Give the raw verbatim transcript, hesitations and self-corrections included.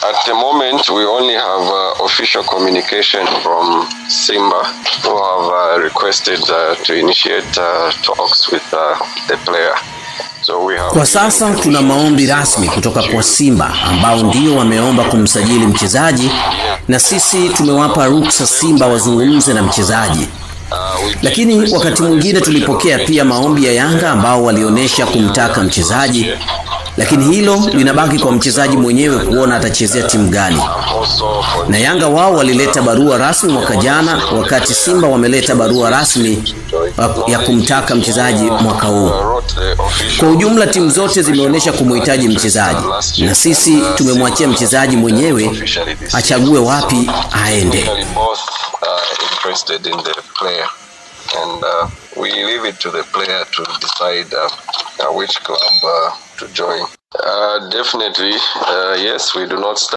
At the moment, we only have uh, official communication from Simba, who have uh, requested uh, to initiate uh, talks with uh, the player. So we have Kwa sasa tuna maombi rasmi kutoka kwa Simba ambao ndio wameomba kumsajili mchezaji, na sisi tumewapa ruksa Simba wazungumze na mchezaji. Lakini wakati mwingine tulipokea pia maombi ya Yanga ambao walionyesha kumtaka mchezaji, lakini hilo linabaki kwa mchezaji mwenyewe kuona atachezea timu gani. Na Yanga wao walileta barua rasmi mwaka jana, wakati Simba wameleta barua rasmi ya kumtaka mchezaji mwaka huu. Kwa ujumla timu zote zimeonyesha kumhitaji mchezaji, na sisi tumemwachia mchezaji mwenyewe achague wapi aende. And uh, we leave it to the player to decide uh, uh, which club uh, to join. Uh, definitely, uh, yes, we do not start